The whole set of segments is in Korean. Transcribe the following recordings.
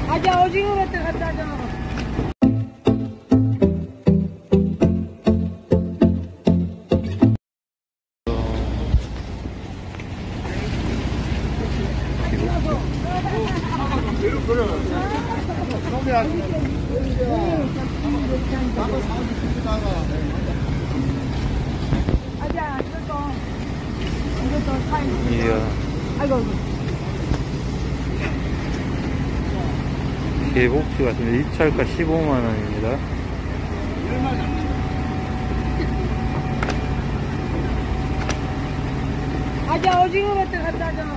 아자 오징어 같다 갖다 줘. 아자 이것도 사이. 이야. 아이고. 개복치 같은데 입찰가 15만원입니다. 아자 오징어 같다 갖다 줘.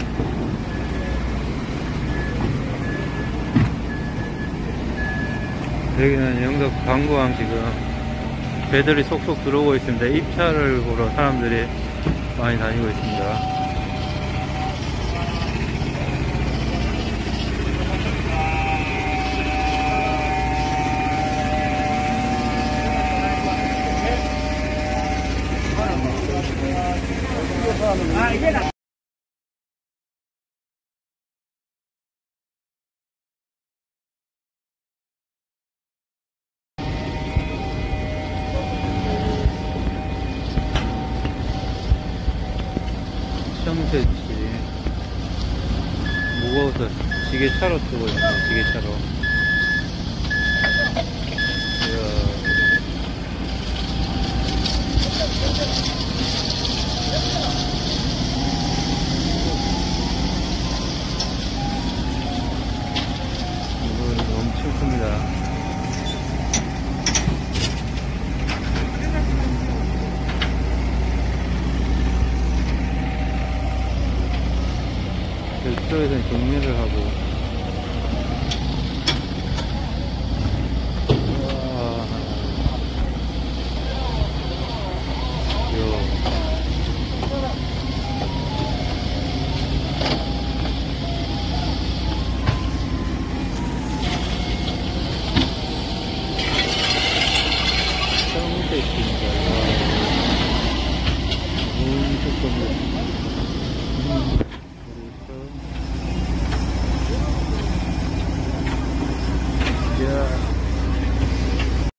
여기는 영덕 방구항 지금 배들이 속속 들어오고 있습니다. 입찰을 보러 사람들이 많이 다니고 있습니다. 아 이게 나. 청새치 무거워서 지게차로 쓰고 있네요. 지게차로. 이야. 이건 엄청 큽니다. 저쪽에서는 정리를 하고. 우와. 이야. 청새치입니다. 엄청 큽니다.